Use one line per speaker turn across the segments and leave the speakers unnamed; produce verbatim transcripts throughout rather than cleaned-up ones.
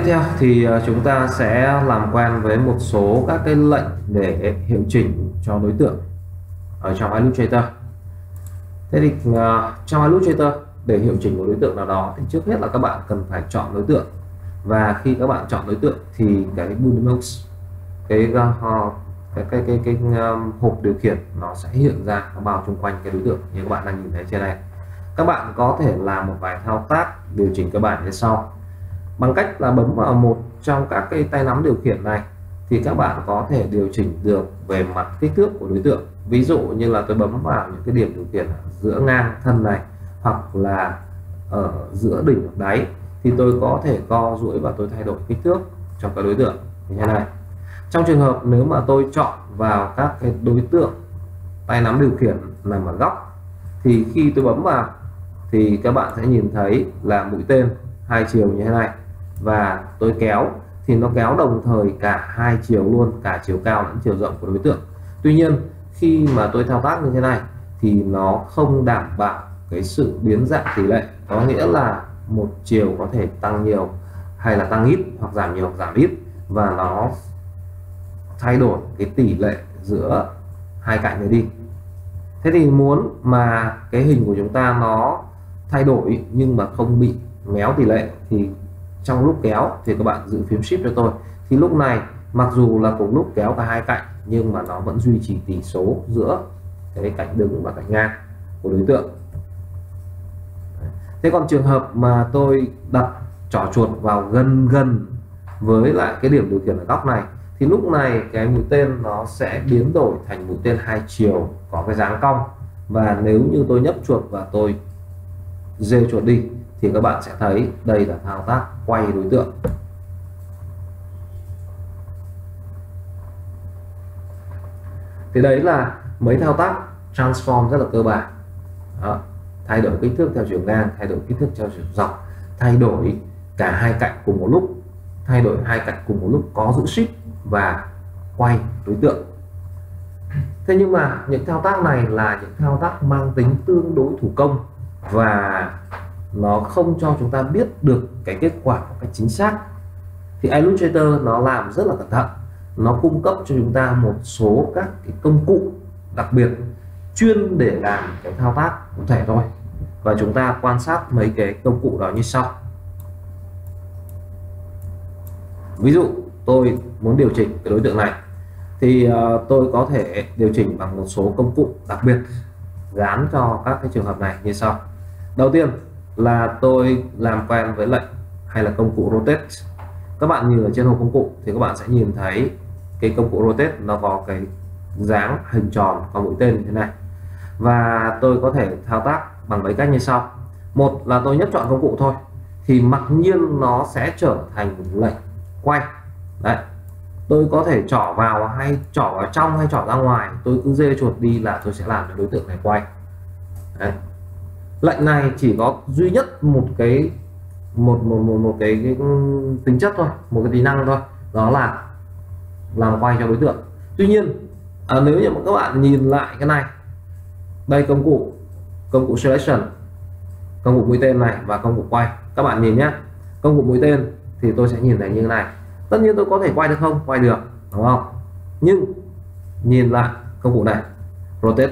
theo thì ờ, chúng ta sẽ làm quen với một số các cái lệnh để hiệu chỉnh cho đối tượng ở trong Illustrator. Thế thì uh, trong Illustrator để hiệu chỉnh một đối tượng nào đó thì trước hết là các bạn cần phải chọn đối tượng, và khi các bạn chọn đối tượng thì cái Boolimox, cái uh, cái cái cái, cái um, hộp điều khiển nó sẽ hiện ra, nó bao xung quanh cái đối tượng như các bạn đang nhìn thấy trên đây. Các bạn có thể làm một vài thao tác điều chỉnh cơ bản như sau. Bằng cách là bấm vào một trong các cái tay nắm điều khiển này thì các bạn có thể điều chỉnh được về mặt kích thước của đối tượng. Ví dụ như là tôi bấm vào những cái điểm điều khiển giữa ngang thân này, hoặc là ở giữa đỉnh hoặc đáy, thì tôi có thể co duỗi và tôi thay đổi kích thước trong cái đối tượng như thế này. Trong trường hợp nếu mà tôi chọn vào các cái đối tượng tay nắm điều khiển nằm ở góc, thì khi tôi bấm vào thì các bạn sẽ nhìn thấy là mũi tên hai chiều như thế này, và tôi kéo thì nó kéo đồng thời cả hai chiều luôn, cả chiều cao lẫn chiều rộng của đối tượng. Tuy nhiên khi mà tôi thao tác như thế này thì nó không đảm bảo cái sự biến dạng tỷ lệ, có nghĩa là một chiều có thể tăng nhiều hay là tăng ít, hoặc giảm nhiều hoặc giảm ít, và nó thay đổi cái tỷ lệ giữa hai cạnh này đi. Thế thì muốn mà cái hình của chúng ta nó thay đổi nhưng mà không bị méo tỷ lệ thì trong lúc kéo thì các bạn giữ phím Shift cho tôi, thì lúc này mặc dù là cùng lúc kéo cả hai cạnh nhưng mà nó vẫn duy trì tỷ số giữa cái cạnh đứng và cạnh ngang của đối tượng. Thế còn trường hợp mà tôi đặt trỏ chuột vào gần gần với lại cái điểm điều khiển ở góc này thì lúc này cái mũi tên nó sẽ biến đổi thành mũi tên hai chiều có cái dáng cong, và nếu như tôi nhấp chuột và tôi giơ chuột đi thì các bạn sẽ thấy đây là thao tác quay đối tượng. Thì đấy là mấy thao tác transform rất là cơ bản. Đó, thay đổi kích thước theo chiều ngang, thay đổi kích thước theo chiều dọc, thay đổi cả hai cạnh cùng một lúc, thay đổi hai cạnh cùng một lúc có giữ shift và quay đối tượng. Thế nhưng mà những thao tác này là những thao tác mang tính tương đối thủ công, và nó không cho chúng ta biết được cái kết quả một cách chính xác. Thì Illustrator nó làm rất là cẩn thận, nó cung cấp cho chúng ta một số các cái công cụ đặc biệt chuyên để làm cái thao tác cụ thể thôi, và chúng ta quan sát mấy cái công cụ đó như sau. Ví dụ tôi muốn điều chỉnh cái đối tượng này thì uh, tôi có thể điều chỉnh bằng một số công cụ đặc biệt gắn cho các cái trường hợp này như sau. Đầu tiên là tôi làm quen với lệnh hay là công cụ rotate. Các bạn nhìn ở trên hộp công cụ thì các bạn sẽ nhìn thấy cái công cụ rotate nó có cái dáng hình tròn có mũi tên như thế này, và tôi có thể thao tác bằng mấy cách như sau. Một là tôi nhấp chọn công cụ thôi thì mặc nhiên nó sẽ trở thành lệnh quay. Đấy, tôi có thể trỏ vào hay trỏ vào trong hay trỏ ra ngoài, tôi cứ dê chuột đi là tôi sẽ làm cho đối tượng này quay. Đấy, lệnh này chỉ có duy nhất một cái một một một, một cái, cái tính chất thôi, một cái tính năng thôi, đó là làm quay cho đối tượng. Tuy nhiên à, nếu như mà các bạn nhìn lại cái này, đây công cụ công cụ selection, công cụ mũi tên này và công cụ quay, các bạn nhìn nhé. Công cụ mũi tên thì tôi sẽ nhìn thấy như thế này, tất nhiên tôi có thể quay được không? Quay được, đúng không? Nhưng nhìn lại công cụ này rotate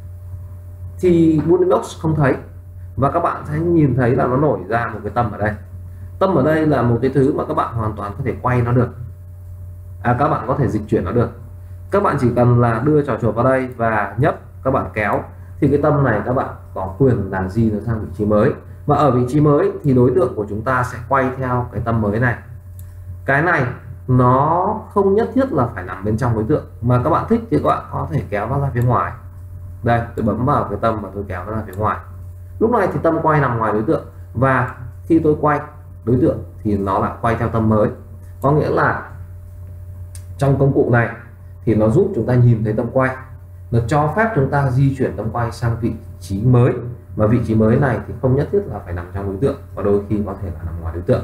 thì Boolimox không thấy, và các bạn sẽ nhìn thấy là nó nổi ra một cái tâm ở đây. Tâm ở đây là một cái thứ mà các bạn hoàn toàn có thể quay nó được, à, các bạn có thể dịch chuyển nó được. Các bạn chỉ cần là đưa trò chuột vào đây và nhấp, các bạn kéo thì cái tâm này các bạn có quyền là di nó sang vị trí mới, và ở vị trí mới thì đối tượng của chúng ta sẽ quay theo cái tâm mới này. Cái này nó không nhất thiết là phải nằm bên trong đối tượng, mà các bạn thích thì các bạn có thể kéo nó ra phía ngoài. Đây, tôi bấm vào cái tâm và tôi kéo nó ra phía ngoài. Lúc này thì tâm quay nằm ngoài đối tượng, và khi tôi quay đối tượng thì nó lại quay theo tâm mới. Có nghĩa là trong công cụ này thì nó giúp chúng ta nhìn thấy tâm quay, nó cho phép chúng ta di chuyển tâm quay sang vị trí mới, mà vị trí mới này thì không nhất thiết là phải nằm trong đối tượng, và đôi khi có thể là nằm ngoài đối tượng.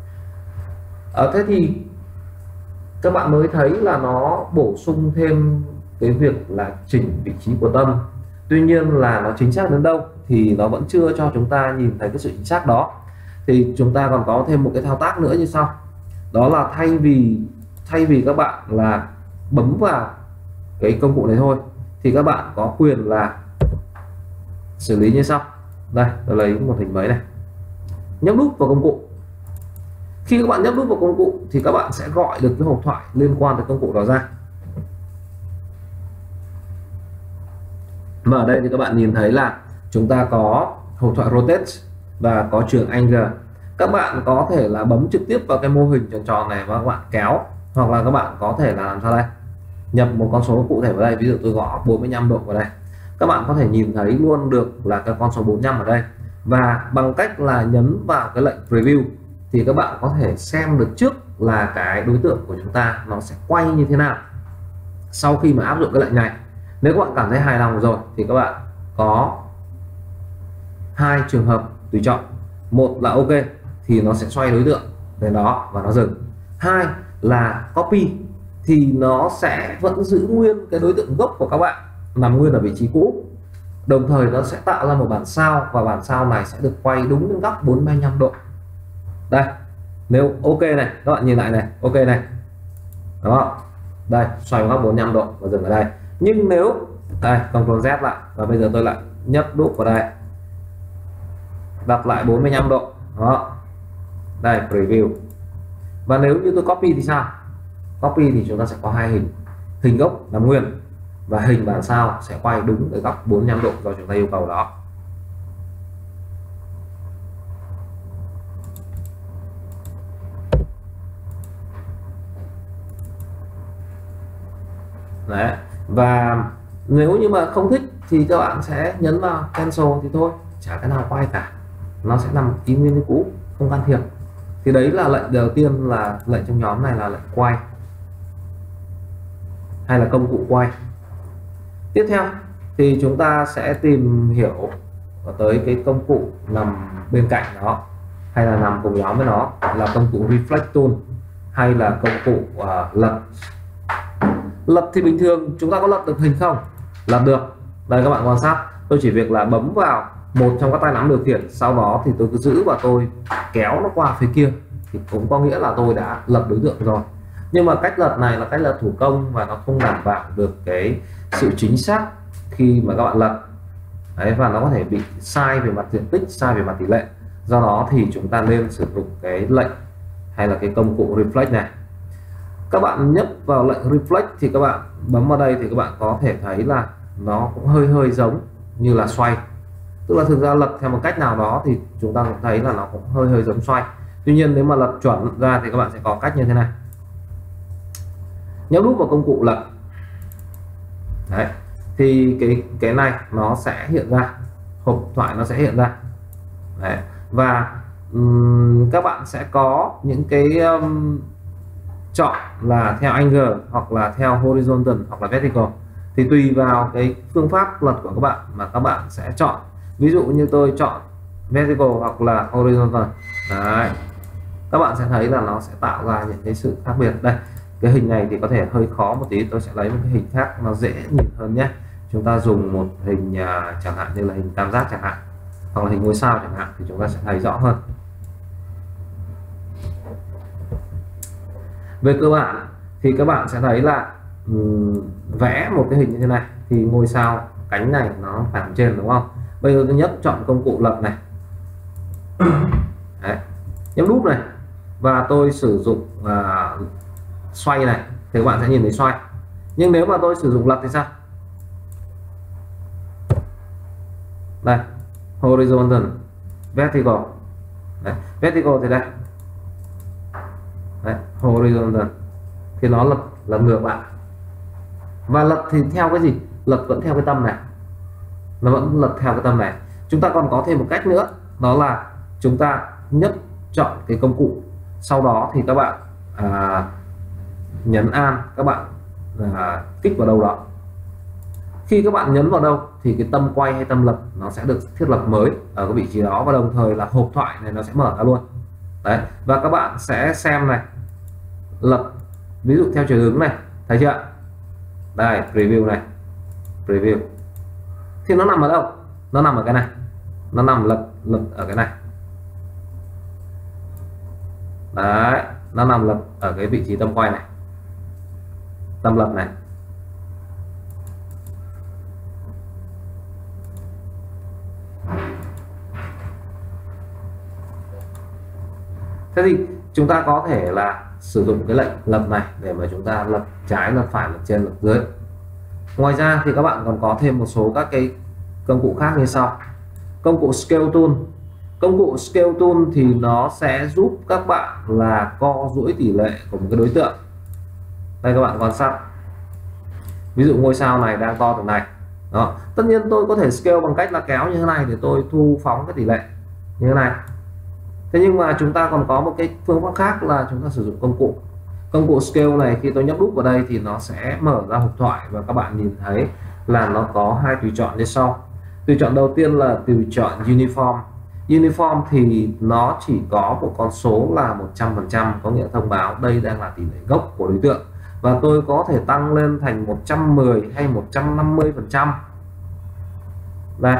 Ở thế thì các bạn mới thấy là nó bổ sung thêm cái việc là chỉnh vị trí của tâm. Tuy nhiên là nó chính xác đến đâu thì nó vẫn chưa cho chúng ta nhìn thấy cái sự chính xác đó. Thì chúng ta còn có thêm một cái thao tác nữa như sau. đó là thay vì thay vì các bạn là bấm vào cái công cụ này thôi thì các bạn có quyền là xử lý như sau. Đây, tôi lấy một hình mới này, nhấp nút vào công cụ. Khi các bạn nhấp nút vào công cụ thì các bạn sẽ gọi được cái hộp thoại liên quan tới công cụ đó ra. Và ở đây thì các bạn nhìn thấy là chúng ta có hộp thoại rotate và có trường angle. Các bạn có thể là bấm trực tiếp vào cái mô hình tròn tròn này và các bạn kéo, hoặc là các bạn có thể là làm sao đây, nhập một con số cụ thể vào đây, ví dụ tôi gõ bốn mươi lăm độ vào đây, các bạn có thể nhìn thấy luôn được là cái con số bốn mươi lăm ở đây. Và bằng cách là nhấn vào cái lệnh preview thì các bạn có thể xem được trước là cái đối tượng của chúng ta nó sẽ quay như thế nào sau khi mà áp dụng cái lệnh này. Nếu các bạn cảm thấy hài lòng rồi thì các bạn có hai trường hợp tùy chọn. Một là ok thì nó sẽ xoay đối tượng đến đó và nó dừng. Hai là copy thì nó sẽ vẫn giữ nguyên cái đối tượng gốc của các bạn nằm nguyên ở vị trí cũ, đồng thời nó sẽ tạo ra một bản sao và bản sao này sẽ được quay đúng đến góc bốn mươi lăm độ. Đây, nếu ok này, các bạn nhìn lại này, ok này, đó, đây xoay góc bốn mươi lăm độ và dừng ở đây. Nhưng nếu đây Ctrl Z lại và bây giờ tôi lại nhấp đúp vào đây, đặt lại bốn mươi lăm độ, đó, đây preview. Và nếu như tôi copy thì sao? Copy thì chúng ta sẽ có hai hình, hình gốc nằm nguyên và hình bản sao sẽ quay đúng cái góc bốn mươi lăm độ do chúng ta yêu cầu đó. Đấy. Và nếu như mà không thích thì các bạn sẽ nhấn vào cancel thì thôi, chả cái nào quay cả, nó sẽ nằm y nguyên như cũ, không can thiệp. Thì đấy là lệnh đầu tiên, là lệnh trong nhóm này là lệnh quay hay là công cụ quay. Tiếp theo thì chúng ta sẽ tìm hiểu tới cái công cụ nằm bên cạnh nó hay là nằm cùng nhóm với nó, là công cụ reflect tool hay là công cụ uh, lật. Lật thì bình thường chúng ta có lật được hình không? Lật được. Đây các bạn quan sát, tôi chỉ việc là bấm vào một trong các tay nắm điều khiển, sau đó thì tôi cứ giữ và tôi kéo nó qua phía kia thì cũng có nghĩa là tôi đã lật đối tượng rồi. Nhưng mà cách lật này là cách lật thủ công và nó không đảm bảo được cái sự chính xác khi mà các bạn lật. Đấy, và nó có thể bị sai về mặt diện tích, sai về mặt tỷ lệ. Do đó thì chúng ta nên sử dụng cái lệnh hay là cái công cụ reflect này. Các bạn nhấp vào lệnh reflect thì các bạn bấm vào đây thì các bạn có thể thấy là nó cũng hơi hơi giống như là xoay, tức là thực ra lật theo một cách nào đó thì chúng ta cũng thấy là nó cũng hơi hơi giống xoay. Tuy nhiên nếu mà lật chuẩn ra thì các bạn sẽ có cách như thế này, nhấp nút vào công cụ lật. Đấy, thì cái cái này nó sẽ hiện ra, hộp thoại nó sẽ hiện ra. Đấy, và um, các bạn sẽ có những cái um, chọn là theo angle hoặc là theo horizontal hoặc là vertical, thì tùy vào cái phương pháp lật của các bạn mà các bạn sẽ chọn. Ví dụ như tôi chọn vertical hoặc là horizontal. Đấy, các bạn sẽ thấy là nó sẽ tạo ra những cái sự khác biệt. Đây, cái hình này thì có thể hơi khó một tí, tôi sẽ lấy một cái hình khác nó dễ nhìn hơn nhé. Chúng ta dùng một hình uh, chẳng hạn như là hình tam giác chẳng hạn, hoặc là hình ngôi sao chẳng hạn, thì chúng ta sẽ thấy rõ hơn. Về cơ bản thì các bạn sẽ thấy là um, vẽ một cái hình như thế này thì ngôi sao cánh này nó phải nằm trên, đúng không? Bây giờ tôi nhấp chọn công cụ lật này. Đấy, nhấp nút này và tôi sử dụng uh, xoay này thì các bạn sẽ nhìn thấy xoay. Nhưng nếu mà tôi sử dụng lật thì sao? Đây, horizontal, vertical. Đấy, vertical thì đây. Đấy, horizontal thì nó lật lật ngược lại. Và lật thì theo cái gì? Lật vẫn theo cái tâm này, nó vẫn lật theo cái tâm này. Chúng ta còn có thêm một cách nữa, đó là chúng ta nhấp chọn cái công cụ, sau đó thì các bạn à, nhấn An, các bạn à, kích vào đâu đó. Khi các bạn nhấn vào đâu thì cái tâm quay hay tâm lật nó sẽ được thiết lập mới ở cái vị trí đó, và đồng thời là hộp thoại này nó sẽ mở ra luôn. Đấy, và các bạn sẽ xem này, lật ví dụ theo chiều hướng này, thấy chưa? Đây, preview này, preview thì nó nằm ở đâu? Nó nằm ở cái này, nó nằm lật lật ở cái này. Đấy, nó nằm lập ở cái vị trí tâm quay này, tâm lập này. Thế thì chúng ta có thể là sử dụng cái lệnh lập này để mà chúng ta lập trái, lập phải, lập trên, lập dưới. Ngoài ra thì các bạn còn có thêm một số các cái công cụ khác như sau. Công cụ Scale Tool. Công cụ Scale Tool thì nó sẽ giúp các bạn là co duỗi tỷ lệ của một cái đối tượng. Đây các bạn quan sát. Ví dụ ngôi sao này đang to từ này. Đó. Tất nhiên tôi có thể scale bằng cách là kéo như thế này để tôi thu phóng cái tỷ lệ như thế này. Thế nhưng mà chúng ta còn có một cái phương pháp khác là chúng ta sử dụng công cụ. Công cụ Scale này khi tôi nhấp đúp vào đây thì nó sẽ mở ra hộp thoại và các bạn nhìn thấy là nó có hai tùy chọn như sau. Tùy chọn đầu tiên là tùy chọn Uniform. Uniform thì nó chỉ có một con số là một trăm phần trăm, có nghĩa thông báo đây đang là tỷ lệ gốc của đối tượng. Và tôi có thể tăng lên thành một trăm mười hay một trăm năm mươi phần trăm. Đây.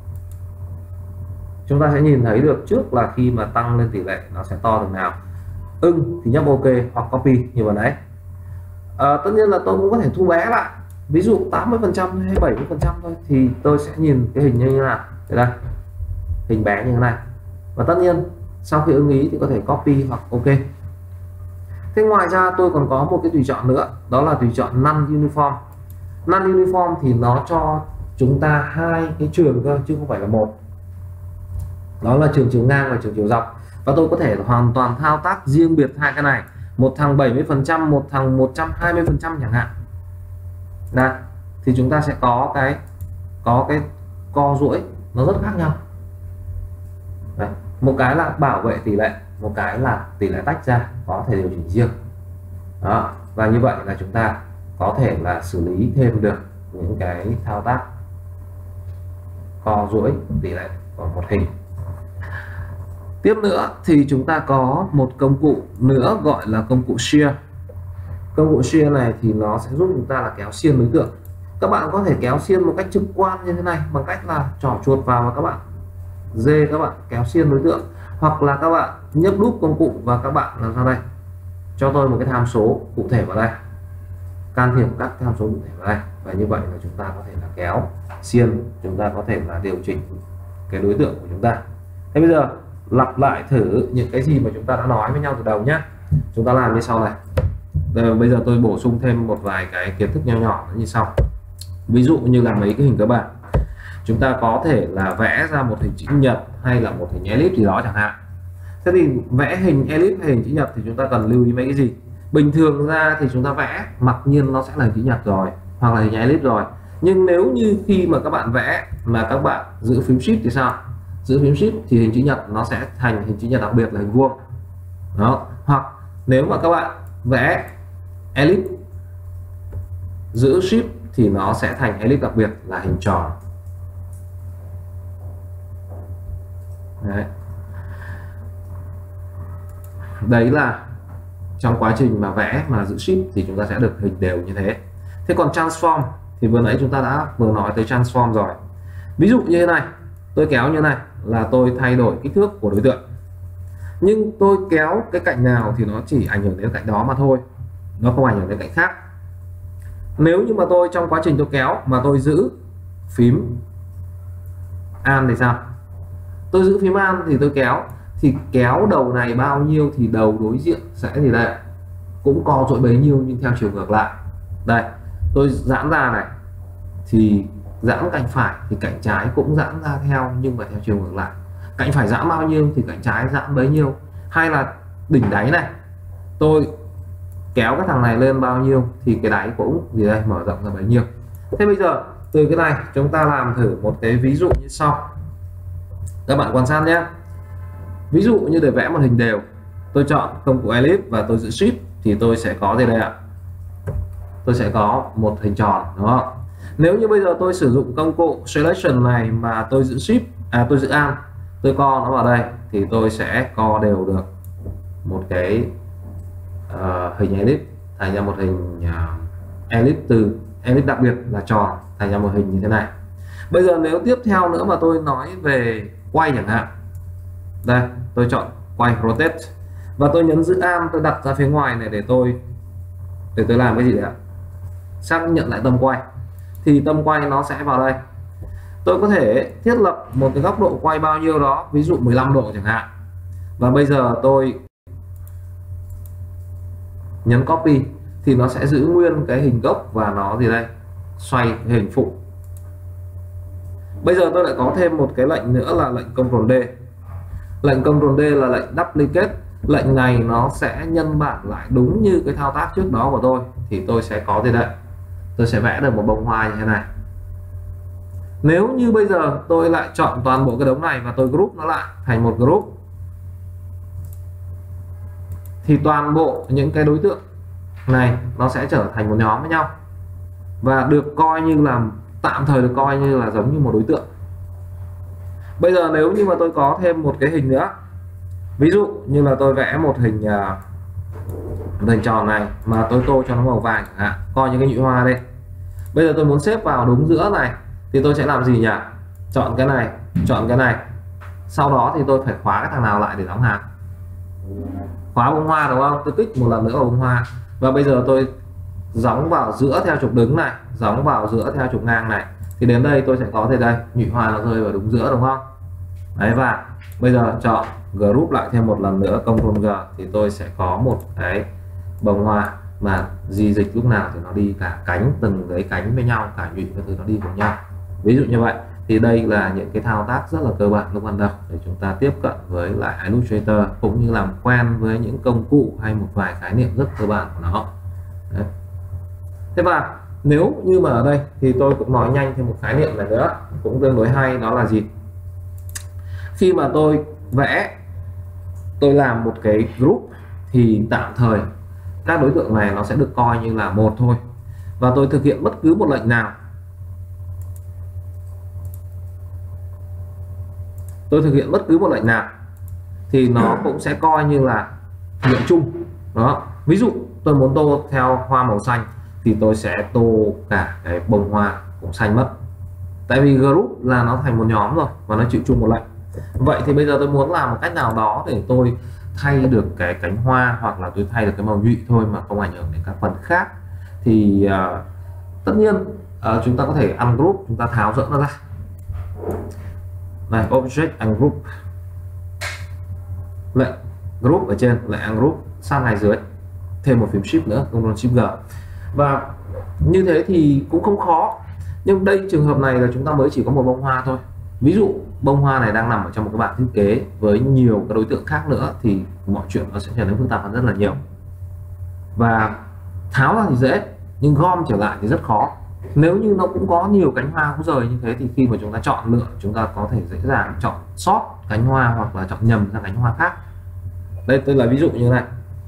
Chúng ta sẽ nhìn thấy được trước là khi mà tăng lên tỷ lệ nó sẽ to từng nào. Ưng thì nhấp OK hoặc copy như vừa nãy. À, tất nhiên là tôi cũng có thể thu bé lại. Ví dụ tám mươi phần trăm hay bảy mươi phần trăm thôi thì tôi sẽ nhìn cái hình như thế nào. Đây, hình bé như thế này. Và tất nhiên sau khi ưng ý thì có thể copy hoặc OK. Thế ngoài ra tôi còn có một cái tùy chọn nữa, đó là tùy chọn Non-Uniform. Non-Uniform thì nó cho chúng ta hai cái trường cơ chứ không phải là một. Đó là trường chiều ngang và trường chiều dọc. Và tôi có thể hoàn toàn thao tác riêng biệt hai cái này. Một thằng bảy mươi phần trăm, một thằng một trăm hai mươi phần trăm chẳng hạn. Đây, thì chúng ta sẽ có cái có cái co duỗi nó rất khác nhau. Đây, một cái là bảo vệ tỷ lệ, một cái là tỷ lệ tách ra, có thể điều chỉnh riêng. Đó, và như vậy là chúng ta có thể là xử lý thêm được những cái thao tác co duỗi tỷ lệ của một hình. Tiếp nữa thì chúng ta có một công cụ nữa gọi là công cụ Shear. Công cụ Shear này thì nó sẽ giúp chúng ta là kéo xiên đối tượng. Các bạn có thể kéo xiên một cách trực quan như thế này bằng cách là trỏ chuột vào và các bạn dê các bạn kéo xiên đối tượng, hoặc là các bạn nhấp đúp công cụ và các bạn làm sao đây, cho tôi một cái tham số cụ thể vào đây, can thiệp các tham số cụ thể vào đây, và như vậy là chúng ta có thể là kéo xiên, chúng ta có thể là điều chỉnh cái đối tượng của chúng ta. Thế bây giờ lặp lại thử những cái gì mà chúng ta đã nói với nhau từ đầu nhé. Chúng ta làm như sau này. Rồi, bây giờ tôi bổ sung thêm một vài cái kiến thức nho nhỏ như sau. Ví dụ như là mấy cái hình cơ bản, chúng ta có thể là vẽ ra một hình chữ nhật hay là một hình elip gì đó chẳng hạn. Thế thì vẽ hình elip hay hình chữ nhật thì chúng ta cần lưu ý mấy cái gì? Bình thường ra thì chúng ta vẽ mặc nhiên nó sẽ là hình chữ nhật rồi, hoặc là hình elip rồi. Nhưng nếu như khi mà các bạn vẽ mà các bạn giữ phím shift thì sao? Giữ phím shift thì hình chữ nhật nó sẽ thành hình chữ nhật đặc biệt là hình vuông. Đó. Hoặc nếu mà các bạn vẽ elip giữ shift thì nó sẽ thành elip đặc biệt là hình tròn. Đấy. Đấy là trong quá trình mà vẽ mà giữ shift thì chúng ta sẽ được hình đều như thế. Thế còn transform thì vừa nãy chúng ta đã vừa nói tới transform rồi. Ví dụ như thế này, tôi kéo như thế này là tôi thay đổi kích thước của đối tượng, nhưng tôi kéo cái cạnh nào thì nó chỉ ảnh hưởng đến cạnh đó mà thôi, nó không ảnh hưởng đến cạnh khác. Nếu như mà tôi trong quá trình tôi kéo mà tôi giữ phím An thì sao? Tôi giữ phím An thì tôi kéo, thì kéo đầu này bao nhiêu thì đầu đối diện sẽ gì đây, cũng co duỗi bấy nhiêu nhưng theo chiều ngược lại. Đây, tôi giãn ra này thì giãn cạnh phải thì cạnh trái cũng giãn ra theo nhưng mà theo chiều ngược lại. Cạnh phải giãn bao nhiêu thì cạnh trái giãn bấy nhiêu. Hay là đỉnh đáy này, tôi kéo cái thằng này lên bao nhiêu thì cái đáy cũng gì đây, mở rộng ra bấy nhiêu. Thế bây giờ từ cái này chúng ta làm thử một cái ví dụ như sau. Các bạn quan sát nhé. Ví dụ như để vẽ một hình đều, tôi chọn công cụ elip và tôi giữ shift thì tôi sẽ có gì đây ạ? Tôi sẽ có một hình tròn, đúng không? Nếu như bây giờ tôi sử dụng công cụ selection này mà tôi giữ shift, à tôi giữ An, tôi co nó vào đây thì tôi sẽ co đều được một cái uh, hình elip thành ra một hình uh, elip, từ elip đặc biệt là tròn thành ra một hình như thế này. Bây giờ nếu tiếp theo nữa mà tôi nói về quay chẳng hạn, đây tôi chọn quay rotate, và tôi nhấn giữ am, tôi đặt ra phía ngoài này để tôi để tôi làm cái gì đấy ạ, xác nhận lại tầm quay, thì tầm quay nó sẽ vào đây. Tôi có thể thiết lập một cái góc độ quay bao nhiêu đó, ví dụ mười lăm độ chẳng hạn, và bây giờ tôi nhấn copy thì nó sẽ giữ nguyên cái hình gốc và nó gì đây, xoay cái hình phụ. Bây giờ tôi lại có thêm một cái lệnh nữa là lệnh Ctrl D. Lệnh Ctrl D là lệnh duplicate. Lệnh này nó sẽ nhân bản lại đúng như cái thao tác trước đó của tôi, thì tôi sẽ có gì đây, tôi sẽ vẽ được một bông hoa như thế này. Nếu như bây giờ tôi lại chọn toàn bộ cái đống này và tôi group nó lại thành một group, thì toàn bộ những cái đối tượng này nó sẽ trở thành một nhóm với nhau và được coi như là tạm thời được coi như là giống như một đối tượng. Bây giờ nếu như mà tôi có thêm một cái hình nữa, ví dụ như là tôi vẽ một hình uh, hình tròn này mà tôi tô cho nó màu vàng chẳng hạn, coi như cái nhụy hoa đây. Bây giờ tôi muốn xếp vào đúng giữa này thì tôi sẽ làm gì nhỉ? Chọn cái này, chọn cái này, sau đó thì tôi phải khóa cái thằng nào lại để đóng hàng, khóa bông hoa đúng không? Tôi kích một lần nữa vào bông hoa, và bây giờ tôi gióng vào giữa theo trục đứng này, gióng vào giữa theo trục ngang này, thì đến đây tôi sẽ có thể đây nhụy hoa nó rơi vào đúng giữa đúng không? Đấy, và bây giờ chọn group lại thêm một lần nữa, Ctrl G, thì tôi sẽ có một cái bông hoa mà di dịch lúc nào thì nó đi cả cánh, từng cái cánh với nhau, cả nhụy các thứ nó đi cùng nhau, ví dụ như vậy. Thì đây là những cái thao tác rất là cơ bản lúc ban đầu để chúng ta tiếp cận với lại Illustrator, cũng như làm quen với những công cụ hay một vài khái niệm rất cơ bản của nó. Đấy. Thế và nếu như mà ở đây thì tôi cũng nói nhanh thêm một khái niệm này nữa cũng tương đối hay, đó là gì? Khi mà tôi vẽ, tôi làm một cái group thì tạm thời các đối tượng này nó sẽ được coi như là một thôi, và tôi thực hiện bất cứ một lệnh nào, tôi thực hiện bất cứ một lệnh nào thì nó cũng sẽ coi như là lệnh chung đó. Ví dụ tôi muốn tô theo hoa màu xanh thì tôi sẽ tô cả cái bông hoa cũng xanh mất, tại vì group là nó thành một nhóm rồi và nó chịu chung một lệnh. Vậy thì bây giờ tôi muốn làm một cách nào đó để tôi thay được cái cánh hoa, hoặc là tôi thay được cái màu nhụy thôi mà không ảnh hưởng đến các phần khác, thì uh, tất nhiên uh, chúng ta có thể ungroup, chúng ta tháo rỡ nó ra này, object ungroup, lệnh group ở trên, lệnh ungroup, sát này dưới, thêm một phím shift nữa, Ctrl Shift G, và như thế thì cũng không khó. Nhưng đây trường hợp này là chúng ta mới chỉ có một bông hoa thôi. Ví dụ bông hoa này đang nằm ở trong một cái bản thiết kế với nhiều cái đối tượng khác nữa thì mọi chuyện nó sẽ trở nên phức tạp hơn rất là nhiều. Và tháo ra thì dễ, nhưng gom trở lại thì rất khó. Nếu như nó cũng có nhiều cánh hoa cũng rời như thế thì khi mà chúng ta chọn lựa, chúng ta có thể dễ dàng chọn sót cánh hoa hoặc là chọn nhầm sang cánh hoa khác. Đây tôi là ví dụ như này,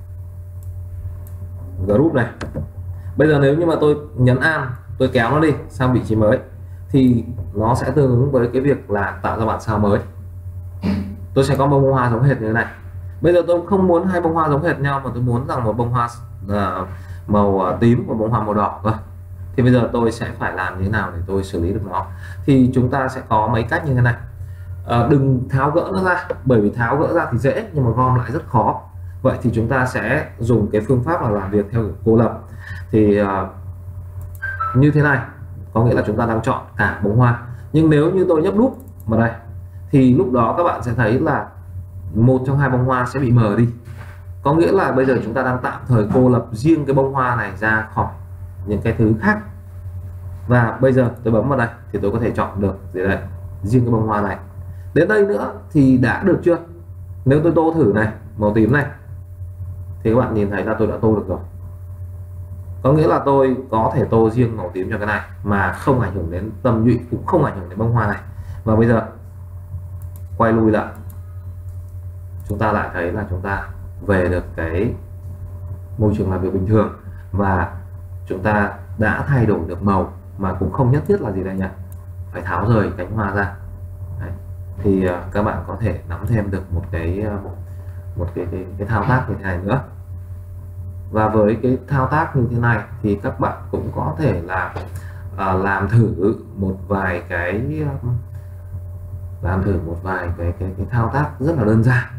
group này. Bây giờ nếu như mà tôi nhấn An, tôi kéo nó đi sang vị trí mới thì nó sẽ tương ứng với cái việc là tạo ra bản sao mới. Tôi sẽ có bông hoa giống hệt như thế này. Bây giờ tôi không muốn hai bông hoa giống hệt nhau mà tôi muốn rằng một bông hoa uh, màu tím và bông hoa màu đỏ cơ. Thì bây giờ tôi sẽ phải làm như thế nào để tôi xử lý được nó? Thì chúng ta sẽ có mấy cách như thế này. À, đừng tháo gỡ nó ra, bởi vì tháo gỡ ra thì dễ nhưng mà gom lại rất khó. Vậy thì chúng ta sẽ dùng cái phương pháp là làm việc theo cô lập. Thì uh, như thế này, có nghĩa là chúng ta đang chọn cả bông hoa. Nhưng nếu như tôi nhấp nút vào đây thì lúc đó các bạn sẽ thấy là một trong hai bông hoa sẽ bị mờ đi. Có nghĩa là bây giờ chúng ta đang tạm thời cô lập riêng cái bông hoa này ra khỏi những cái thứ khác. Và bây giờ tôi bấm vào đây thì tôi có thể chọn được gì đây, riêng cái bông hoa này. Đến đây nữa thì đã được chưa? Nếu tôi tô thử này, màu tím này, thì các bạn nhìn thấy là tôi đã tô được rồi. Có nghĩa là tôi có thể tô riêng màu tím cho cái này mà không ảnh hưởng đến tầm nhụy, cũng không ảnh hưởng đến bông hoa này. Và bây giờ quay lui lại, chúng ta lại thấy là chúng ta về được cái môi trường làm việc bình thường và chúng ta đã thay đổi được màu mà cũng không nhất thiết là gì đây nhỉ, phải tháo rời cánh hoa ra. Đấy. Thì uh, các bạn có thể nắm thêm được một cái uh, một cái, cái cái thao tác như thế này nữa. Và với cái thao tác như thế này thì các bạn cũng có thể là uh, làm thử một vài cái uh, làm thử một vài cái cái cái thao tác rất là đơn giản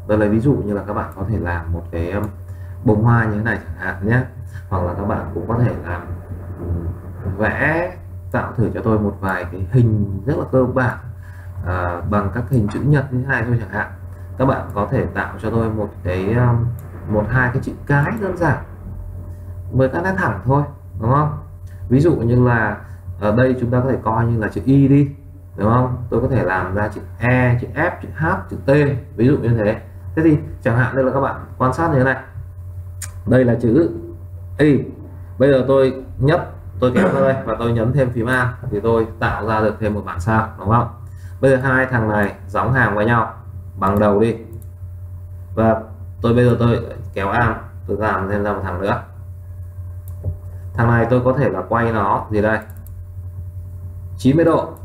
Tôi lấy ví dụ như là các bạn có thể làm một cái um, bông hoa như thế này chẳng hạn nhé, hoặc là các bạn cũng có thể làm um, vẽ, tạo thử cho tôi một vài cái hình rất là cơ bản à, bằng các hình chữ nhật như thế này thôi chẳng hạn. Các bạn có thể tạo cho tôi một cái um, một hai cái chữ cái đơn giản với các nét thẳng thôi, đúng không? Ví dụ như là ở đây chúng ta có thể coi như là chữ Y đi, đúng không? Tôi có thể làm ra chữ E, chữ F, chữ H, chữ T, ví dụ như thế. Thế thì chẳng hạn đây là các bạn quan sát như thế này, đây là chữ Y, bây giờ tôi nhấp, tôi kéo ra đây và tôi nhấn thêm phím A thì tôi tạo ra được thêm một bản sao, đúng không? Bây giờ hai thằng này giống hàng với nhau bằng đầu đi, và tôi bây giờ tôi kéo A, tôi làm thêm ra một thằng nữa. Thằng này tôi có thể là quay nó gì đây chín mươi độ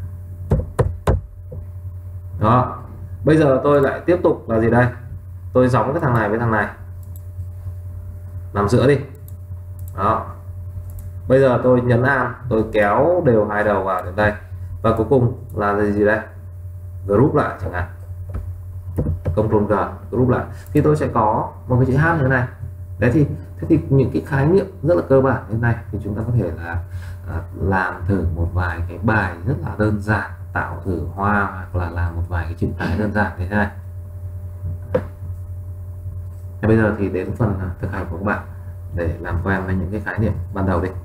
đó. Bây giờ tôi lại tiếp tục là gì đây, tôi giống cái thằng này với thằng này làm giữa đi đó. Bây giờ tôi nhấn An, tôi kéo đều hai đầu vào đến đây, và cuối cùng là gì đây, group lại chẳng hạn, Ctrl G group lại thì tôi sẽ có một cái chữ H như thế này. Đấy thì thế thì những cái khái niệm rất là cơ bản như thế này thì chúng ta có thể là à, làm thử một vài cái bài rất là đơn giản, tạo thử hoa hoặc là làm một vài cái chữ cái đơn giản như thế này. Thế bây giờ thì đến phần thực hành của các bạn để làm quen với những cái khái niệm ban đầu đi.